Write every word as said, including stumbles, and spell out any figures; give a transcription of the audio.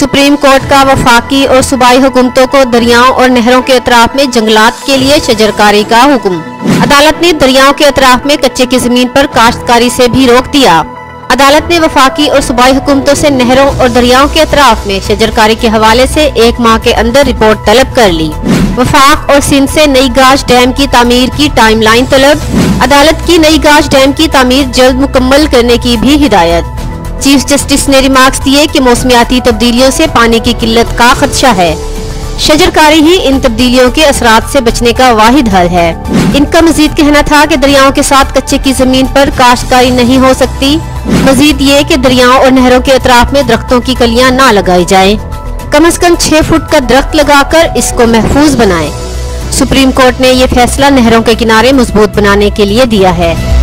Supreme court का वफाकी और सूबाई हुकूमतों को दरियाओं और नहरों के अतराफ में जंगलात के लिए शजरकारी का हुक्म। अदालत ने दरियाओं के अतराफ में कच्चे की जमीन पर काश्तकारी से भी रोक दिया। अदालत ने वफाकी और सूबाई हुकूमतों से नहरों और दरियाओं के अतराफ में शजरकारी के हवाले से एक माह के अंदर रिपोर्ट तलब कर ली। वफाक और सिंध से नई गाज डैम की तामीर की टाइमलाइन तलब। अदालत की नई गाज डैम की तामीर जल्द मुकम्मल करने की भी हिदायत। चीफ जस्टिस ने रिमार्क्स दिए कि मौसमियाती तब्दीलियों से पानी की किल्लत का खदशा है। शजरकारी ही इन तब्दीलियों के असरात से बचने का वाहिद हल है। इनका मजीद कहना था कि दरियाओं के साथ कच्चे की जमीन पर काश्तकारी नहीं हो सकती। मजीद ये कि दरियाओं और नहरों के अतराफ में दरख्तों की कलियां ना लगाई जाए। कम अज कम छह फुट का दरख्त लगाकर इसको महफूज बनाएं। सुप्रीम कोर्ट ने ये फैसला नहरों के किनारे मजबूत बनाने के लिए दिया है।